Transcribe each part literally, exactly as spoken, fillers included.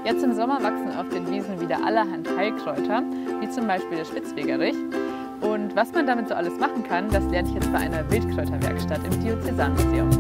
Jetzt im Sommer wachsen auf den Wiesen wieder allerhand Heilkräuter, wie zum Beispiel der Spitzwegerich. Und was man damit so alles machen kann, das lerne ich jetzt bei einer Wildkräuterwerkstatt im Diözesanmuseum.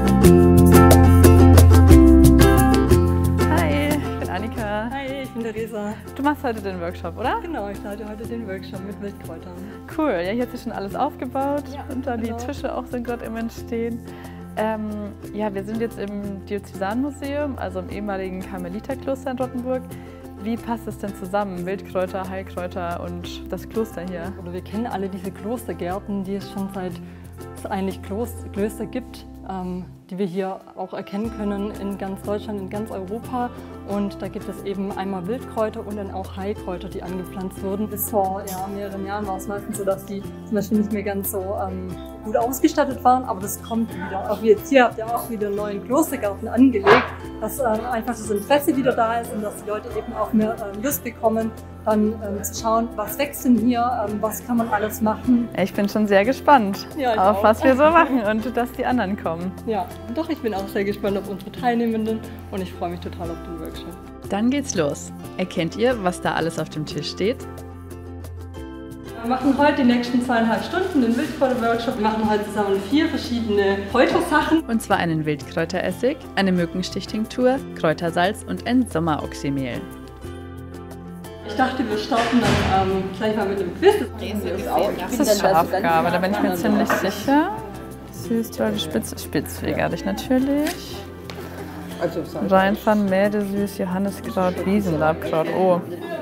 Hi, ich bin Annika. Hi, ich bin Theresa. Du machst heute den Workshop, oder? Genau, ich leite heute den Workshop mit Wildkräutern. Cool, ja, hier hat sich schon alles aufgebaut Ja, und da genau. die Tische auch sind gerade im Entstehen. Ähm, ja, wir sind jetzt im Diözesanmuseum, also im ehemaligen Karmeliterkloster in Rottenburg. Wie passt es denn zusammen, Wildkräuter, Heilkräuter und das Kloster hier? Oder wir kennen alle diese Klostergärten, die es schon seit es eigentlich Kloster, Klöster gibt, ähm, die wir hier auch erkennen können in ganz Deutschland, in ganz Europa. Und da gibt es eben einmal Wildkräuter und dann auch Heilkräuter, die angepflanzt wurden. Bis vor ja, mehreren Jahren war es meistens so, dass die zum Beispiel nicht mehr ganz so ähm, gut ausgestattet waren, aber das kommt wieder. Auch jetzt hier habt ihr auch wieder einen neuen Klostergarten angelegt, dass ähm, einfach das Interesse wieder da ist und dass die Leute eben auch mehr ähm, Lust bekommen, dann ähm, zu schauen, was wächst denn hier, ähm, was kann man alles machen. Ich bin schon sehr gespannt, Ja, ich auf auch. was wir so machen und dass die anderen kommen. Ja, doch, ich bin auch sehr gespannt auf unsere Teilnehmenden und ich freue mich total auf den Workshop. Dann geht's los. Erkennt ihr, was da alles auf dem Tisch steht? Wir machen heute die nächsten zweieinhalb Stunden den Wildkräuter-Workshop. Wir machen heute zusammen vier verschiedene Kräutersachen. Und zwar einen Wildkräuteressig, eine Mückenstichtinktur, Kräutersalz und ein Sommeroxymehl. Ich dachte, wir starten dann ähm, gleich mal mit dem Quiz. Das ist Schafgabe, da bin ich mir ziemlich sicher. Süß, Spitz, Spitzwegerich natürlich. Rheinfahren, Mäde, Süß, Johanniskraut, Wiesenlabkraut. Oh.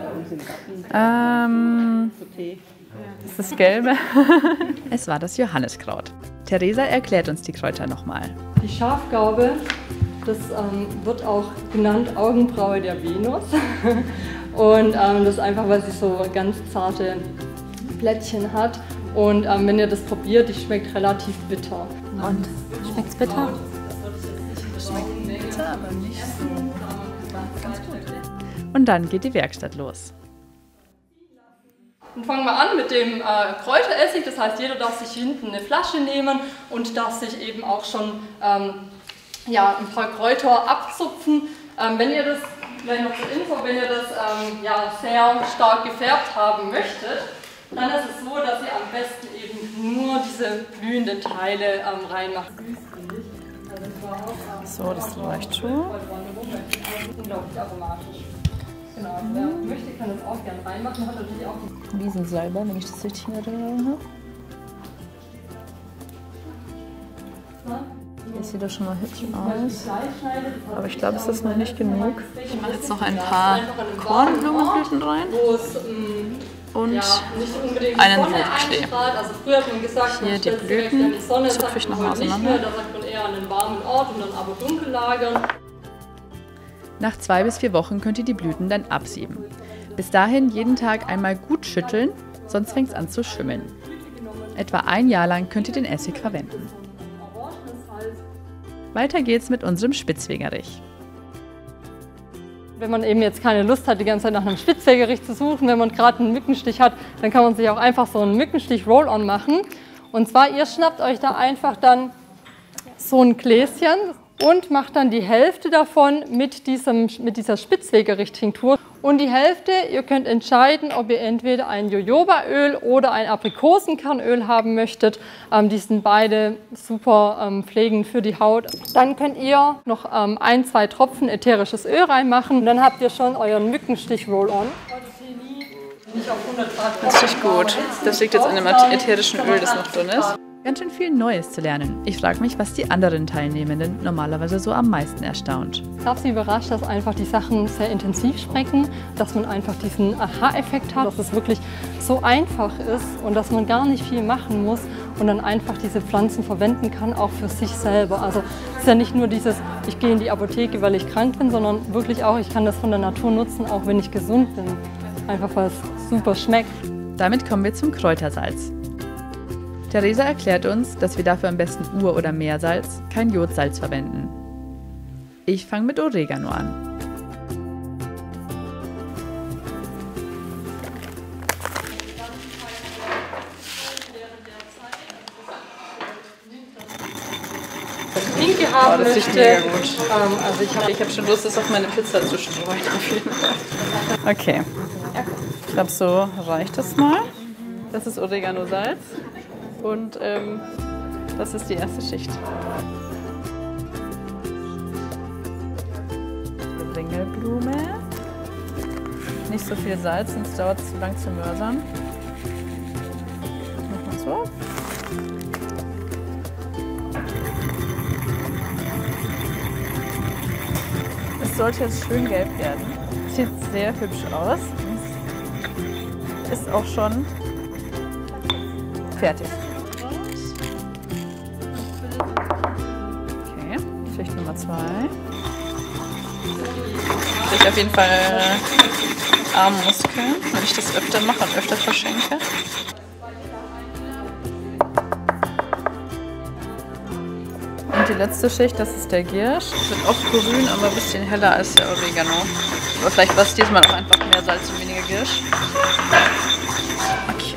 Ähm, ist das Gelbe? Es war das Johanniskraut. Theresa erklärt uns die Kräuter nochmal. Die Schafgabe, das ähm, wird auch genannt Augenbraue der Venus. Und ähm, das ist einfach, weil sie so ganz zarte Blättchen hat. Und ähm, wenn ihr das probiert, die schmeckt relativ bitter. Und schmeckt's bitter? Schmeckt bitter, aber nicht so. Ganz gut. Und dann geht die Werkstatt los. Dann fangen wir an mit dem äh, Kräuteressig. Das heißt, jeder darf sich hier hinten eine Flasche nehmen und darf sich eben auch schon ähm, ja, ein paar Kräuter abzupfen. Ähm, wenn ihr das, vielleicht noch zur Info, wenn ihr das ähm, ja, sehr stark gefärbt haben möchtet, dann ist es so, dass ihr am besten eben nur diese blühenden Teile ähm, reinmacht. So, das reicht schon. Unglaublich aromatisch. Genau, wer möchte, kann das auch gerne reinmachen. Hat natürlich auch die Wiesensalbe, wenn ich das richtig in Erinnerung habe. Das sieht doch schon mal hübsch aus. Aber ich glaube, es ist noch nicht genug. Ich mache jetzt noch ein paar Kornblumenblüten rein. Und einen Rotklee. Also früher hat man gesagt, hier die Blüten zupfe ich nochmal auseinander. Da sagt man eher an einen warmen Ort und dann aber dunkel lagern. Nach zwei bis vier Wochen könnt ihr die Blüten dann absieben. Bis dahin jeden Tag einmal gut schütteln, sonst fängt es an zu schimmeln. Etwa ein Jahr lang könnt ihr den Essig verwenden. Weiter geht's mit unserem Spitzwegerich. Wenn man eben jetzt keine Lust hat, die ganze Zeit nach einem Spitzwegerich zu suchen, wenn man gerade einen Mückenstich hat, dann kann man sich auch einfach so einen Mückenstich-Roll-On machen. Und zwar, ihr schnappt euch da einfach dann so ein Gläschen und macht dann die Hälfte davon mit, diesem, mit dieser Spitzwegerich-Tinktur. Und die Hälfte, ihr könnt entscheiden, ob ihr entweder ein Jojobaöl oder ein Aprikosenkernöl haben möchtet. Ähm, die sind beide super ähm, pflegend für die Haut. Dann könnt ihr noch ähm, ein, zwei Tropfen ätherisches Öl reinmachen. Und dann habt ihr schon euren Mückenstich-Roll-On. Das riecht gut. Das liegt jetzt an dem ätherischen Öl, das noch drin ist. Ganz schön viel Neues zu lernen. Ich frage mich, was die anderen Teilnehmenden normalerweise so am meisten erstaunt. Ich habe sie überrascht, dass einfach die Sachen sehr intensiv schmecken, dass man einfach diesen Aha-Effekt hat, dass es wirklich so einfach ist und dass man gar nicht viel machen muss und dann einfach diese Pflanzen verwenden kann, auch für sich selber. Also es ist ja nicht nur dieses, ich gehe in die Apotheke, weil ich krank bin, sondern wirklich auch, ich kann das von der Natur nutzen, auch wenn ich gesund bin. Einfach weil es super schmeckt. Damit kommen wir zum Kräutersalz. Theresa erklärt uns, dass wir dafür am besten Ur- oder Meersalz, kein Jodsalz verwenden. Ich fange mit Oregano an. Das Pinke haben Oh, das riecht mega gut. Ähm, also ich habe Ich habe schon Lust, das auf meine Pizza zu streuen. Okay. Ich glaube, so reicht es mal. Das ist Oregano-Salz. Und ähm, das ist die erste Schicht. Ringelblume. Nicht so viel Salz, sonst dauert es zu lang zu mörsern. Nochmal so. Es sollte jetzt schön gelb werden. Sieht sehr hübsch aus. Ist auch schon fertig. Okay, Schicht Nummer zwei. Ich auf jeden Fall Armmuskeln, wenn ich das öfter mache und öfter verschenke. Und die letzte Schicht, das ist der Giersch. Das wird oft grün, aber ein bisschen heller als der Oregano. Aber vielleicht war es diesmal auch einfach mehr Salz und weniger Giersch. Okay.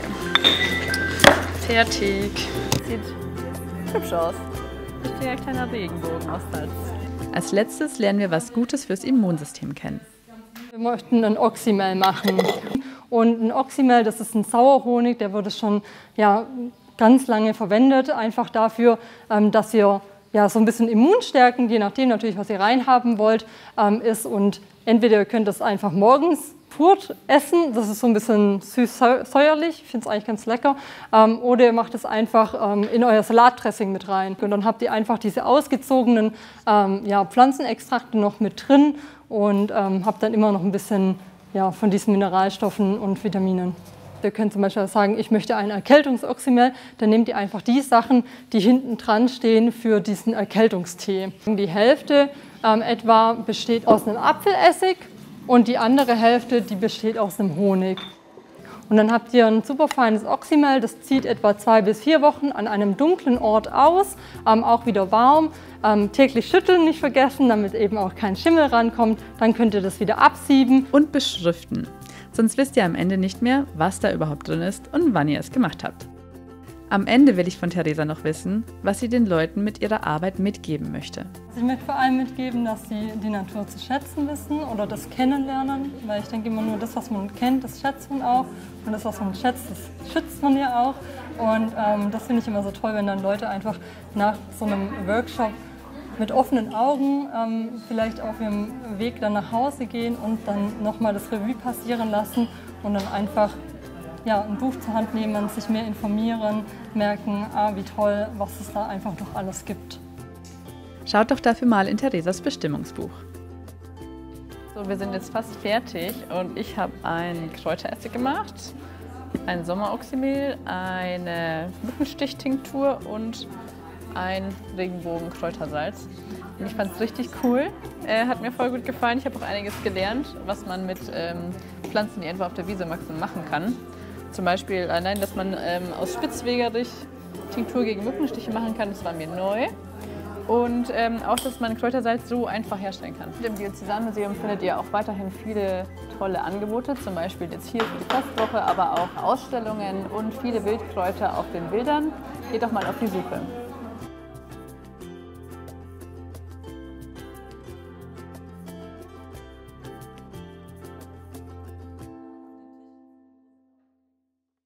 Fertig. Sieht hübsch aus. Richtiger kleiner Regenbogen aus Salz. Als letztes lernen wir was Gutes fürs Immunsystem kennen. Wir möchten ein Oxymel machen. Und ein Oxymel, das ist ein Sauerhonig, der wurde schon ja, ganz lange verwendet, einfach dafür, dass ihr ja, so ein bisschen immunstärkend, je nachdem natürlich, was ihr reinhaben wollt, ähm, ist. Und entweder ihr könnt das einfach morgens pur essen, das ist so ein bisschen süß-säuerlich, ich finde es eigentlich ganz lecker, ähm, oder ihr macht es einfach ähm, in euer Salatdressing mit rein. Und dann habt ihr einfach diese ausgezogenen ähm, ja, Pflanzenextrakte noch mit drin und ähm, habt dann immer noch ein bisschen ja, von diesen Mineralstoffen und Vitaminen. Ihr könnt zum Beispiel sagen, ich möchte ein Erkältungsoxymel, dann nehmt ihr einfach die Sachen, die hinten dran stehen für diesen Erkältungstee. Die Hälfte ähm, etwa besteht aus einem Apfelessig und die andere Hälfte, die besteht aus einem Honig. Und dann habt ihr ein super feines Oxymel, das zieht etwa zwei bis vier Wochen an einem dunklen Ort aus, ähm, auch wieder warm. Ähm, täglich schütteln nicht vergessen, damit eben auch kein Schimmel rankommt. Dann könnt ihr das wieder absieben. Und beschriften. Sonst wisst ihr am Ende nicht mehr, was da überhaupt drin ist und wann ihr es gemacht habt. Am Ende will ich von Theresa noch wissen, was sie den Leuten mit ihrer Arbeit mitgeben möchte. Ich möchte vor allem mitgeben, dass sie die Natur zu schätzen wissen oder das kennenlernen, weil ich denke immer nur, das, was man kennt, das schätzt man auch und das, was man schätzt, das schützt man ja auch. Und ähm, das finde ich immer so toll, wenn dann Leute einfach nach so einem Workshop mit offenen Augen ähm, vielleicht auf ihrem Weg dann nach Hause gehen und dann nochmal das Revue passieren lassen und dann einfach ja, ein Buch zur Hand nehmen, sich mehr informieren, merken, ah, wie toll, was es da einfach doch alles gibt. Schaut doch dafür mal in Theresas Bestimmungsbuch. So, wir sind jetzt fast fertig und ich habe ein Kräuteressig gemacht, ein Sommeroxymel, eine Mückenstichtinktur und ein Regenbogenkräutersalz. Und ich fand es richtig cool, äh, hat mir voll gut gefallen. Ich habe auch einiges gelernt, was man mit ähm, Pflanzen, die einfach auf der Wiese wachsen, machen kann. Zum Beispiel allein, dass man ähm, aus Spitzwegerich Tinktur gegen Mückenstiche machen kann, das war mir neu. Und ähm, auch, dass man Kräutersalz so einfach herstellen kann. Im Diözesanmuseum findet ihr auch weiterhin viele tolle Angebote, zum Beispiel jetzt hier für die Festwoche, aber auch Ausstellungen und viele Wildkräuter auf den Bildern. Geht doch mal auf die Suche.